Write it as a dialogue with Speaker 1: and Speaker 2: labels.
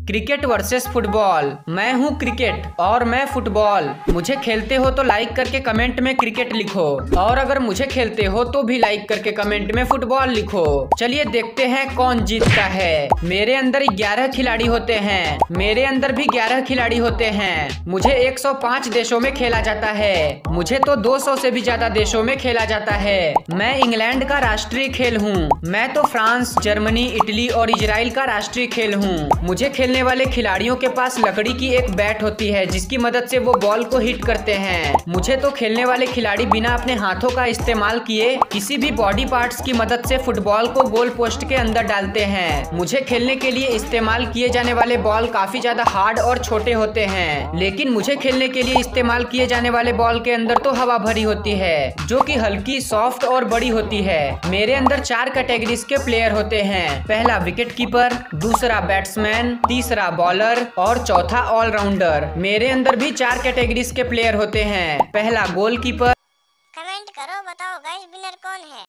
Speaker 1: Cricket versus football. मैं हूँ cricket और मैं फुटबॉल। मुझे खेलते हो तो लाइक करके कमेंट में क्रिकेट लिखो, और अगर मुझे खेलते हो तो भी लाइक करके कमेंट में फुटबॉल लिखो। चलिए देखते हैं कौन जीतता है। मेरे अंदर 11 खिलाड़ी होते हैं। मेरे अंदर भी 11 खिलाड़ी होते हैं। मुझे 105 देशों में खेला जाता है। मुझे तो 200 से भी ज्यादा देशों में खेला जाता है। मैं इंग्लैंड का राष्ट्रीय खेल हूँ। मैं तो फ्रांस, जर्मनी, इटली और इजराइल का राष्ट्रीय खेल हूँ। मुझे खेलने वाले खिलाड़ियों के पास लकड़ी की एक बैट होती है जिसकी मदद से वो बॉल को हिट करते हैं। मुझे तो खेलने वाले खिलाड़ी बिना अपने हाथों का इस्तेमाल किए किसी भी बॉडी पार्ट्स की मदद से फुटबॉल को गोल पोस्ट के अंदर डालते हैं। मुझे खेलने के लिए इस्तेमाल किए जाने वाले बॉल काफी ज्यादा हार्ड और छोटे होते हैं, लेकिन मुझे खेलने के लिए इस्तेमाल किए जाने वाले बॉल के अंदर तो हवा भरी होती है जो कि हल्की, सॉफ्ट और बड़ी होती है। मेरे अंदर 4 कैटेगरीज के प्लेयर होते हैं। पहला विकेट कीपर, दूसरा बैट्समैन, तीसरा बॉलर और चौथा ऑलराउंडर। मेरे अंदर भी 4 कैटेगरीज के प्लेयर होते हैं। पहला गोलकीपर।
Speaker 2: कमेंट करो, बताओ गाइस विनर कौन है।